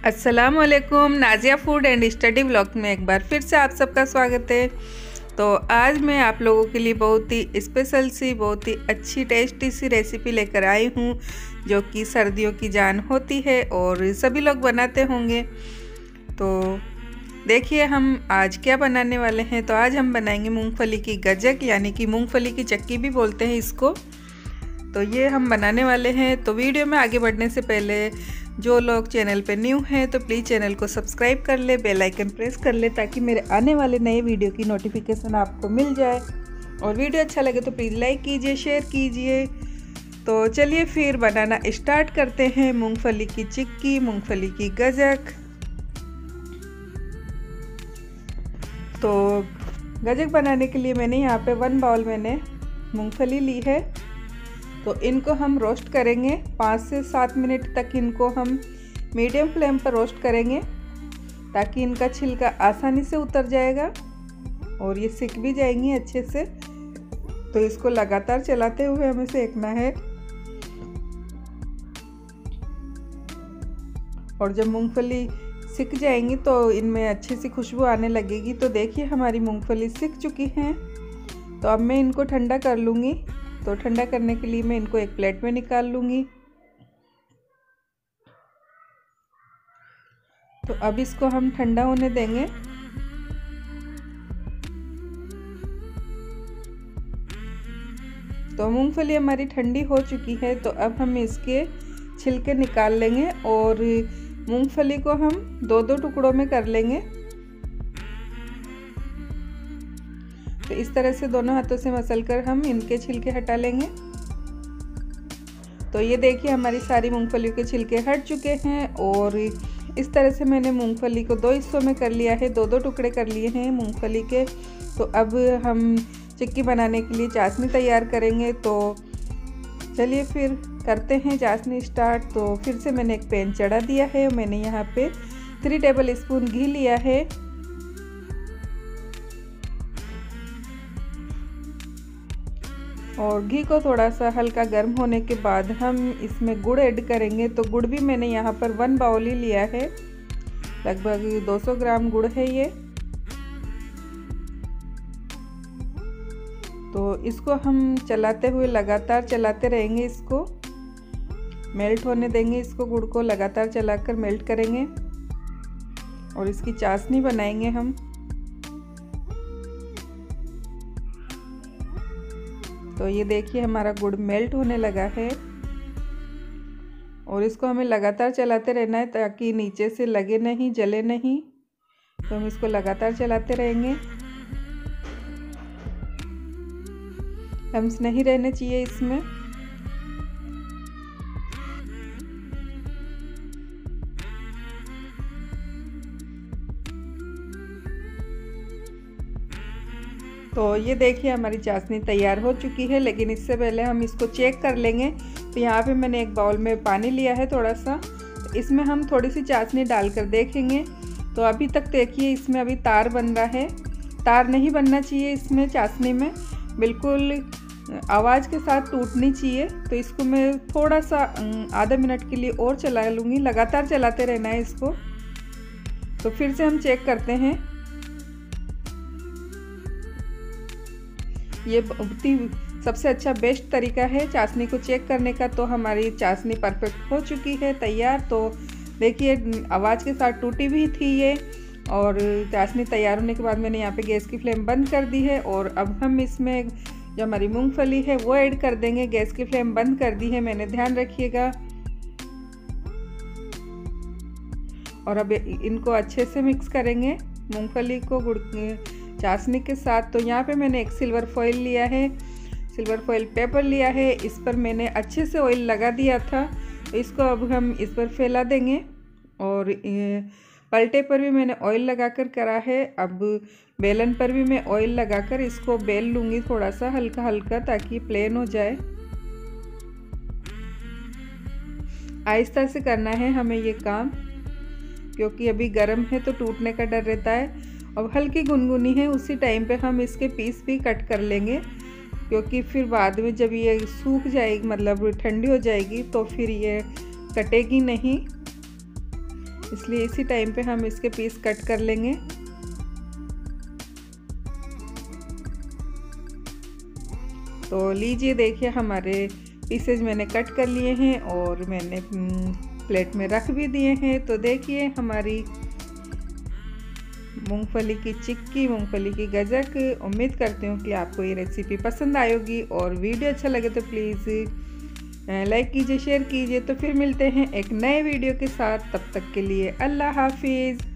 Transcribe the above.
अस्सलाम वालेकुम। Nazia food and study blog में एक बार फिर से आप सबका स्वागत है। तो आज मैं आप लोगों के लिए बहुत ही स्पेशल सी, बहुत ही अच्छी टेस्टी सी रेसिपी लेकर आई हूँ, जो कि सर्दियों की जान होती है और सभी लोग बनाते होंगे। तो देखिए हम आज क्या बनाने वाले हैं। तो आज हम बनाएंगे मूंगफली की गजक, यानी कि मूंगफली की चक्की भी बोलते हैं इसको। तो ये हम बनाने वाले हैं। तो वीडियो में आगे बढ़ने से पहले जो लोग चैनल पे न्यू हैं तो प्लीज़ चैनल को सब्सक्राइब कर ले, बेल आइकन प्रेस कर ले, ताकि मेरे आने वाले नए वीडियो की नोटिफिकेशन आपको मिल जाए। और वीडियो अच्छा लगे तो प्लीज़ लाइक कीजिए, शेयर कीजिए। तो चलिए फिर बनाना स्टार्ट करते हैं मूंगफली की चिक्की, मूंगफली की गजक। तो गजक बनाने के लिए मैंने यहाँ पे 1 बाउल मैंने मूंगफली ली है। तो इनको हम रोस्ट करेंगे 5 से 7 मिनट तक। इनको हम मीडियम फ्लेम पर रोस्ट करेंगे ताकि इनका छिलका आसानी से उतर जाएगा और ये सिक भी जाएंगी अच्छे से। तो इसको लगातार चलाते हुए हमें सेकना है। और जब मूंगफली सिक जाएंगी तो इनमें अच्छी सी खुशबू आने लगेगी। तो देखिए हमारी मूंगफली सिक चुकी हैं। तो अब मैं इनको ठंडा कर लूँगी। तो ठंडा करने के लिए मैं इनको एक प्लेट में निकाल लूँगी। तो अब इसको हम ठंडा होने देंगे। तो मूंगफली हमारी ठंडी हो चुकी है। तो अब हम इसके छिलके निकाल लेंगे और मूंगफली को हम 2-2 टुकड़ों में कर लेंगे। तो इस तरह से दोनों हाथों से मसलकर हम इनके छिलके हटा लेंगे। तो ये देखिए हमारी सारी मूंगफली के छिलके हट चुके हैं। और इस तरह से मैंने मूंगफली को 2 हिस्सों में कर लिया है, 2-2 टुकड़े कर लिए हैं मूंगफली के। तो अब हम चिक्की बनाने के लिए चाशनी तैयार करेंगे। तो चलिए फिर करते हैं चाशनी स्टार्ट। तो फिर से मैंने एक पैन चढ़ा दिया है। मैंने यहाँ पे 3 टेबल स्पून घी लिया है। और घी को थोड़ा सा हल्का गर्म होने के बाद हम इसमें गुड़ ऐड करेंगे। तो गुड़ भी मैंने यहाँ पर 1 बाउल ही लिया है, लगभग 200 ग्राम गुड़ है ये। तो इसको हम चलाते हुए लगातार चलाते रहेंगे, इसको मेल्ट होने देंगे। इसको गुड़ को लगातार चलाकर मेल्ट करेंगे और इसकी चाशनी बनाएंगे हम। तो ये देखिए हमारा गुड़ मेल्ट होने लगा है और इसको हमें लगातार चलाते रहना है ताकि नीचे से लगे नहीं, जले नहीं। तो हम इसको लगातार चलाते रहेंगे। लम्स नहीं रहने चाहिए इसमें। तो ये देखिए हमारी चाशनी तैयार हो चुकी है, लेकिन इससे पहले हम इसको चेक कर लेंगे। तो यहाँ पे मैंने एक बाउल में पानी लिया है थोड़ा सा। तो इसमें हम थोड़ी सी चाशनी डालकर देखेंगे। तो अभी तक देखिए इसमें अभी तार बन रहा है। तार नहीं बनना चाहिए इसमें, चाशनी में बिल्कुल आवाज़ के साथ टूटनी चाहिए। तो इसको मैं थोड़ा सा आधा मिनट के लिए और चला लूँगी। लगातार चलाते रहना है इसको। तो फिर से हम चेक करते हैं। ये सबसे अच्छा बेस्ट तरीका है चाशनी को चेक करने का। तो हमारी चाशनी परफेक्ट हो चुकी है, तैयार। तो देखिए आवाज़ के साथ टूटी भी थी ये। और चाशनी तैयार होने के बाद मैंने यहाँ पे गैस की फ्लेम बंद कर दी है। और अब हम इसमें जो हमारी मूंगफली है वो ऐड कर देंगे। गैस की फ्लेम बंद कर दी है मैंने, ध्यान रखिएगा। और अब इनको अच्छे से मिक्स करेंगे मूंगफली को गुड़ चाशनी के साथ। तो यहाँ पे मैंने एक सिल्वर फॉइल लिया है, सिल्वर फॉइल पेपर लिया है। इस पर मैंने अच्छे से ऑयल लगा दिया था। तो इसको अब हम इस पर फैला देंगे। और पलटे पर भी मैंने ऑयल लगाकर करा है। अब बेलन पर भी मैं ऑयल लगाकर इसको बेल लूँगी थोड़ा सा हल्का हल्का, ताकि प्लेन हो जाए। आहिस्ता से करना है हमें ये काम, क्योंकि अभी गर्म है तो टूटने का डर रहता है। अब हल्की गुनगुनी है, उसी टाइम पे हम इसके पीस भी कट कर लेंगे, क्योंकि फिर बाद में जब ये सूख जाएगी, मतलब ठंडी हो जाएगी, तो फिर ये कटेगी नहीं। इसलिए इसी टाइम पे हम इसके पीस कट कर लेंगे। तो लीजिए देखिए हमारे पीसेज मैंने कट कर लिए हैं और मैंने प्लेट में रख भी दिए हैं। तो देखिए हमारी मूंगफली की चिक्की, मूंगफली की गजक। उम्मीद करती हूँ कि आपको ये रेसिपी पसंद आएगी और वीडियो अच्छा लगे तो प्लीज़ लाइक कीजिए, शेयर कीजिए। तो फिर मिलते हैं एक नए वीडियो के साथ, तब तक के लिए अल्लाह हाफिज़।